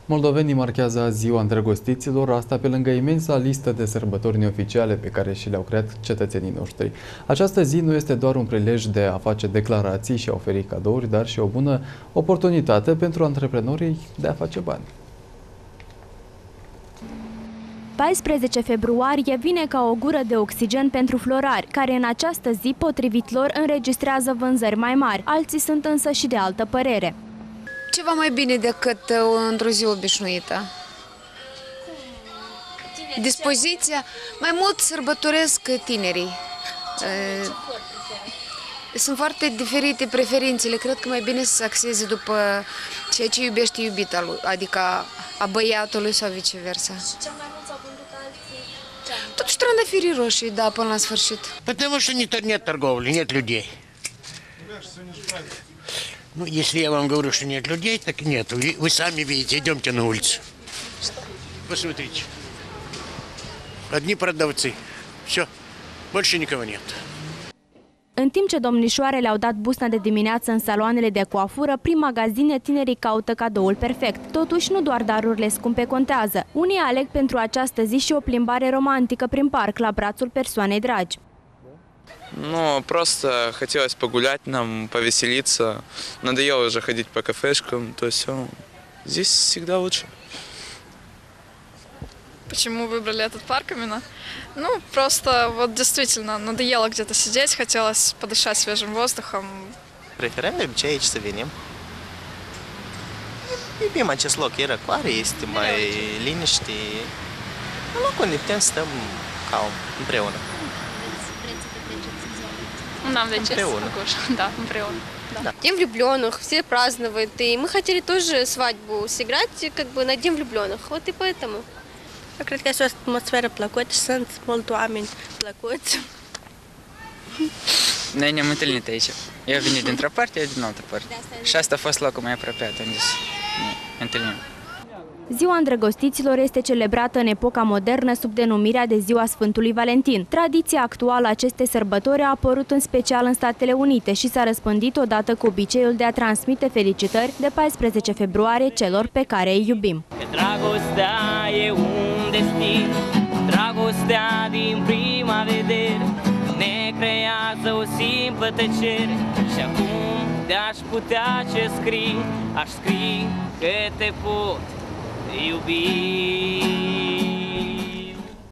Moldovenii marchează azi Ziua Îndrăgostiților, asta pe lângă imensa listă de sărbători neoficiale pe care și le-au creat cetățenii noștri. Această zi nu este doar un prilej de a face declarații și a oferi cadouri, dar și o bună oportunitate pentru antreprenorii de a face bani. 14 februarie vine ca o gură de oxigen pentru florari, care în această zi, potrivit lor, înregistrează vânzări mai mari. Alții sunt însă și de altă părere. Ceva mai bine decât într-o zi obișnuită. Dispoziția, mai mult sărbătoresc tinerii. Sunt foarte diferite preferințele. Cred că mai bine să se axeze după ceea ce iubește iubita lui, adică a băiatului sau viceversa. Și cel mai mult s-au vândut alții? Totuși trandafirii roșii, да, până la сфершит. Потому что нет торговли, нет людей. Ну, если я вам говорю, что нет людей, так нет. Вы сами видите, идемте на улицу. Посмотрите. Одни продавцы. Все. Больше никого нет. În timp ce domnișoarele au dat busna de dimineață în saloanele de coafură, prin magazine tinerii caută cadoul perfect. Totuși, nu doar darurile scumpe contează. Unii aleg pentru această zi și o plimbare romantică prin parc, la brațul persoanei dragi. Ну, просто хотелось погулять нам, повеселиться. Надоело уже ходить по кафешкам, то есть здесь всегда лучше. Почему выбрали этот парк именно? Ну, просто вот действительно надоело где-то сидеть, хотелось подышать свежим воздухом. Preferăm de obicei aici să venim. Iubim acest loc, e răcoare, este mai liniște. Un loc unde putem să stăm calm, împreună. Нам de ce Împreună. Да, împreună. Да. День влюбленных, все празднуют, и мы хотели тоже свадьбу сыграть как бы на День влюбленных, вот и поэтому. Eu cred că este o atmosferă plăcută și sunt mulți oameni plăcuți. Noi ne-am întâlnit aici. Eu venit dintr-o parte, eu din altă parte. Și asta a fost locul mai apropiat unde să ne întâlnim. Ziua Îndrăgostiților este celebrată în epoca modernă sub denumirea de Ziua Sfântului Valentin. Tradiția actuală a acestei sărbători a apărut în special în Statele Unite și s-a răspândit odată cu obiceiul de a transmite felicitări de 14 februarie celor pe care îi iubim. Dragostea e un destin, dragostea din prima vedere ne creează o simplă tăcere și acum de-aș putea ce scrii, aș scrie că te pot iubi.